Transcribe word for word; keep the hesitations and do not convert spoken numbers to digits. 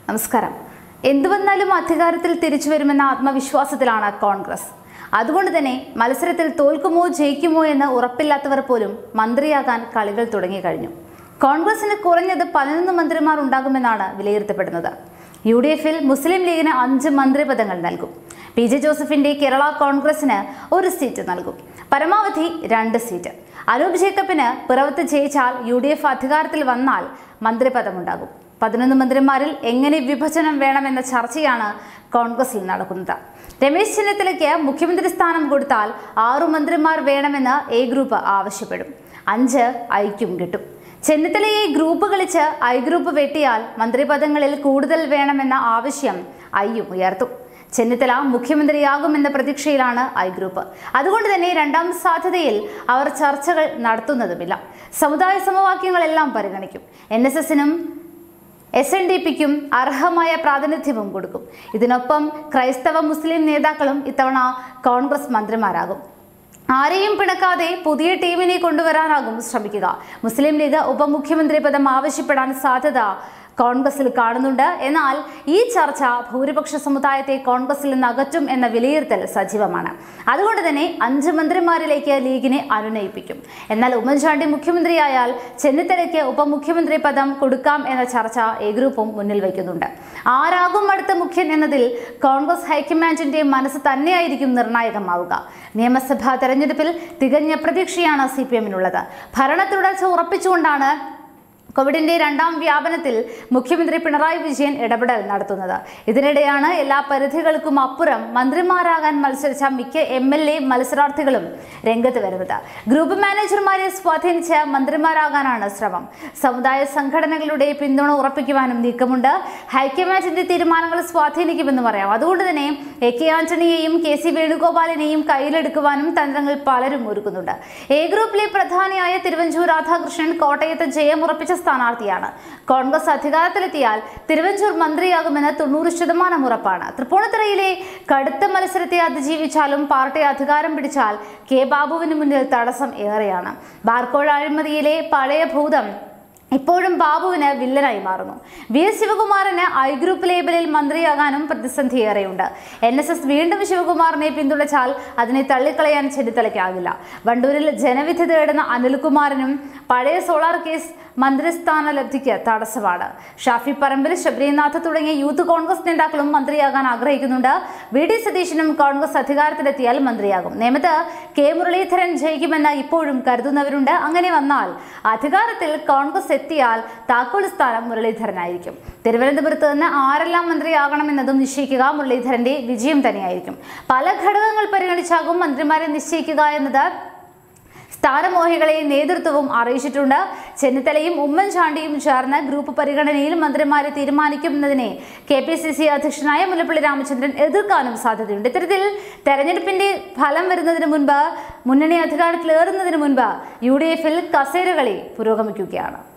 നമസ്കാരം. എന്തു വന്നാലും അധികാരത്തിൽ തിരിച്ചു വരുമെന്ന ആത്മവിശ്വാസത്തിലാണ് കോൺഗ്രസ്. അതുകൊണ്ട് തന്നെ മത്സരത്തിൽ തോൽക്കുമോ ജയിക്കുമോ എന്ന് ഉറപ്പില്ലാത്തവർ പോലും മന്ത്രിയാകാൻ കളികൾ തുടങ്ങിക്കഴിഞ്ഞു. കോൺഗ്രസിന് കുറഞ്ഞത് പതിനൊന്ന് മന്ത്രിമാർ ഉണ്ടാകുമെന്നാണ് വിലയിരുത്തപ്പെടുന്നത്. യു ഡി എഫിൽ മുസ്ലിം ലീഗിന് അഞ്ച് മന്ത്രിപദങ്ങൾ നൽകും. പി ജെ ജോസഫിന്റെ കേരള കോൺഗ്രസിന് ഒരു സീറ്റ് നൽകും. പരമാവധി രണ്ട് സീറ്റ്. അനൂപ് ജേക്കബിന് പിറവത്ത് ജയിച്ചാൽ യു ഡി എഫ് അധികാരത്തിൽ വന്നാൽ മന്ത്രിപദമുണ്ടാകും. പതിനൊന്ന് മന്ത്രിമാരിൽ എങ്ങനെ വിഭജനം വേണമെന്ന ചർച്ചയാണ് കോൺഗ്രസിൽ നടക്കുന്നത്. രമേശ് ചെന്നിത്തലയ്ക്ക് മുഖ്യമന്ത്രി സ്ഥാനം കൊടുത്താൽ ആറു മന്ത്രിമാർ വേണമെന്ന് എ ഗ്രൂപ്പ് ആവശ്യപ്പെടും. അഞ്ച് ഐക്കും കിട്ടും. ചെന്നിത്തലയെ ഗ്രൂപ്പ് കളിച്ച് ഐ ഗ്രൂപ്പ് വെട്ടിയാൽ മന്ത്രിപദങ്ങളിൽ കൂടുതൽ വേണമെന്ന ആവശ്യം ഐയും ഉയർത്തും. ചെന്നിത്തല മുഖ്യമന്ത്രിയാകുമെന്ന പ്രതീക്ഷയിലാണ് ഐ ഗ്രൂപ്പ്. അതുകൊണ്ട് തന്നെ രണ്ടാം സാധ്യതയിൽ അവർ ചർച്ചകൾ നടത്തുന്നതുമില്ല. സമുദായ സമവാക്യങ്ങളെല്ലാം പരിഗണിക്കും. എൻ എസ് എസിനും എസ് എൻ ഡി പിക്കും അർഹമായ പ്രാതിനിധ്യവും കൊടുക്കും. ഇതിനൊപ്പം ക്രൈസ്തവ മുസ്ലിം നേതാക്കളും ഇത്തവണ കോൺഗ്രസ് മന്ത്രിമാരാകും. ആരെയും പിണക്കാതെ പുതിയ ടീമിനെ കൊണ്ടുവരാനാകും ശ്രമിക്കുക. മുസ്ലിം ലീഗ് ഉപമുഖ്യമന്ത്രി പദം ആവശ്യപ്പെടാൻ സാധ്യത കോൺഗ്രസിൽ കാണുന്നുണ്ട്. എന്നാൽ ഈ ചർച്ച ഭൂരിപക്ഷ സമുദായത്തെ കോൺഗ്രസിൽ നിന്ന് അകറ്റും എന്ന വിലയിരുത്തൽ സജീവമാണ്. അതുകൊണ്ട് തന്നെ അഞ്ച് മന്ത്രിമാരിലേക്ക് ലീഗിനെ അനുനയിപ്പിക്കും. എന്നാൽ ഉമ്മൻചാണ്ടി മുഖ്യമന്ത്രിയായാൽ ചെന്നിത്തലയ്ക്ക് ഉപമുഖ്യമന്ത്രി പദം കൊടുക്കാം എന്ന ചർച്ച എ ഗ്രൂപ്പും മുന്നിൽ വയ്ക്കുന്നുണ്ട്. ആരാകും അടുത്ത മുഖ്യൻ എന്നതിൽ കോൺഗ്രസ് ഹൈക്കമാൻഡിന്റെ മനസ്സ് തന്നെയായിരിക്കും നിർണായകമാവുക. നിയമസഭാ തെരഞ്ഞെടുപ്പിൽ തികഞ്ഞ പ്രതീക്ഷയാണ് സി പി എമ്മിനുള്ളത്. ഭരണ തുടർച്ച ഉറപ്പിച്ചുകൊണ്ടാണ് കോവിഡിന്റെ രണ്ടാം വ്യാപനത്തിൽ മുഖ്യമന്ത്രി പിണറായി വിജയൻ ഇടപെടൽ നടത്തുന്നത്. ഇതിനിടെയാണ് എല്ലാ പരിധികൾക്കും അപ്പുറം മന്ത്രിമാരാകാൻ മത്സരിച്ച മിക്ക എം എൽ എ മത്സരാർത്ഥികളും രംഗത്ത് വരുന്നത്. ഗ്രൂപ്പ് മാനേജർമാരെ സ്വാധീനിച്ച് മന്ത്രിമാരാകാനാണ് ശ്രമം. സമുദായ സംഘടനകളുടെ പിന്തുണ ഉറപ്പിക്കുവാനും നീക്കമുണ്ട്. ഹൈക്കമാൻഡിന്റെ തീരുമാനങ്ങൾ സ്വാധീനിക്കുമെന്ന് പറയാം. അതുകൊണ്ട് തന്നെ എ കെ ആന്റണിയെയും കെ സി വേണുഗോപാലിനെയും കയ്യിലെടുക്കുവാനും തന്ത്രങ്ങൾ പലരും ഒരുക്കുന്നുണ്ട്. എ ഗ്രൂപ്പിലെ പ്രധാനിയായ തിരുവഞ്ചൂർ രാധാകൃഷ്ണൻ കോട്ടയത്ത് ജയമുറപ്പിച്ച സ്ഥാനാർത്ഥിയാണ്. കോൺഗ്രസ് അധികാരത്തിലെത്തിയാൽ തിരുവഞ്ചൂർ മന്ത്രിയാകുമെന്ന് തൊണ്ണൂറ് ശതമാനം ഉറപ്പാണ്. തൃപ്പൂണിത്തുറയിലെ കടുത്ത മത്സരത്തെ അതിജീവിച്ചാലും പാർട്ടി അധികാരം പിടിച്ചാൽ കെ ബാബുവിന് മുന്നിൽ തടസ്സം ഏറെയാണ്. ബാർക്കോഴ അഴിമതിയിലെ പഴയ ഭൂതം ഇപ്പോഴും ബാബുവിന് വില്ലനായി മാറുന്നു. വി എസ് ശിവകുമാറിന് ഐ ഗ്രൂപ്പ് ലേബലിൽ മന്ത്രിയാകാനും പ്രതിസന്ധി ഏറെയുണ്ട്. എൻ എസ് എസ് വീണ്ടും ശിവകുമാറിനെ പിന്തുണച്ചാൽ അതിനെ തള്ളിക്കളയാൻ ചെന്നിത്തലയ്ക്കാകില്ല. വണ്ടൂരിൽ ജനവിധി തേടുന്ന അനിൽകുമാറിനും പഴയ സോളാർ കേസ് മന്ത്രിസ്ഥാന ലബ്ധിക്ക് തടസ്സമാണ്. ഷാഫി പറമ്പിൽ, ശബരിനാഥ് തുടങ്ങിയ യൂത്ത് കോൺഗ്രസ് നേതാക്കളും മന്ത്രിയാകാൻ ആഗ്രഹിക്കുന്നുണ്ട്. വി ഡി സതീശനും കോൺഗ്രസ് അധികാരത്തിലെത്തിയാൽ മന്ത്രിയാകും. നേമത്ത് കെ മുരളീധരൻ ജയിക്കുമെന്ന് ഇപ്പോഴും കരുതുന്നവരുണ്ട്. അങ്ങനെ വന്നാൽ അധികാരത്തിൽ കോൺഗ്രസ് എത്തിയാൽ താക്കോൽ സ്ഥാനം മുരളീധരനായിരിക്കും. തിരുവനന്തപുരത്ത് നിന്ന് ആരെല്ലാം മന്ത്രിയാകണമെന്നതും നിശ്ചയിക്കുക മുരളീധരന്റെ വിജയം തന്നെയായിരിക്കും. പല ഘടകങ്ങൾ പരിഗണിച്ചാകും മന്ത്രിമാരെ നിശ്ചയിക്കുക എന്നത് സ്ഥാനമോഹികളെ നേതൃത്വവും അറിയിച്ചിട്ടുണ്ട്. ചെന്നിത്തലയും ഉമ്മൻചാണ്ടിയും ചേർന്ന് ഗ്രൂപ്പ് പരിഗണനയിൽ മന്ത്രിമാരെ തീരുമാനിക്കുന്നതിനെ കെ പി സി സി അധ്യക്ഷനായ മുല്ലപ്പള്ളി രാമചന്ദ്രൻ എതിർക്കാനും സാധ്യതയുണ്ട്. ഇത്തരത്തിൽ തെരഞ്ഞെടുപ്പിന്റെ ഫലം വരുന്നതിന് മുൻപ്, മുന്നണി അധികാരത്തിലേറുന്നതിന് മുൻപ് യു ഡി എഫിൽ കസേരകളി പുരോഗമിക്കുകയാണ്.